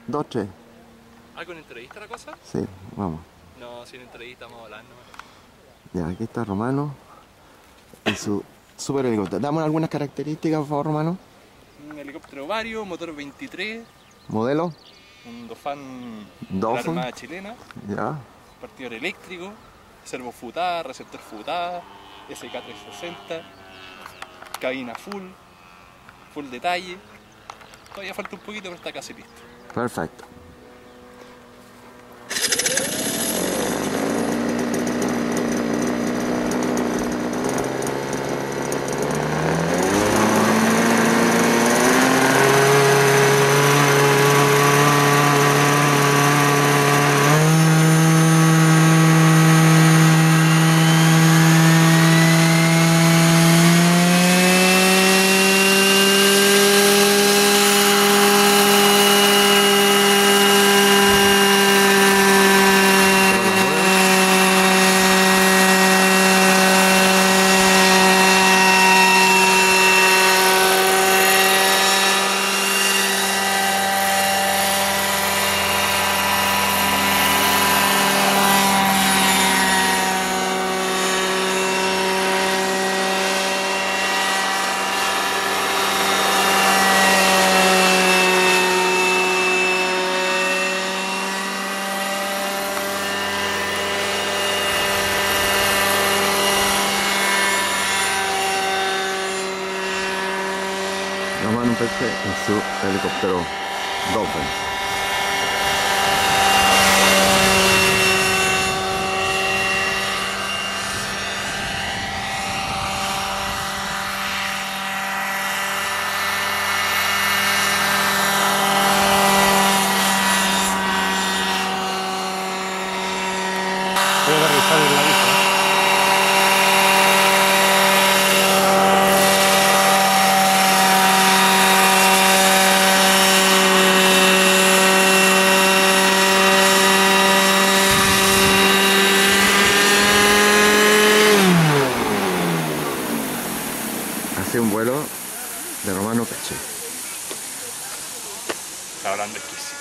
Dos, tres. ¿Ah, con entrevista la cosa? Sí, vamos. No, sin entrevista vamos a hablar nomás. Ya, aquí está Romano en su super helicóptero. Dame algunas características, por favor, Romano. Un helicóptero Vario, motor 23, Modelo, un Dofan de la Dolphin. Armada Chilena, Ya, partidor eléctrico, servo futada, receptor futada, SK360, cabina full detalle. Todavía falta un poquito, pero está casi listo. perfecto. Romano Peche en su helicóptero Dolphin. Voy a aterrizar en la vista. Hace un vuelo de Romano Peche. Está hablando exquisito.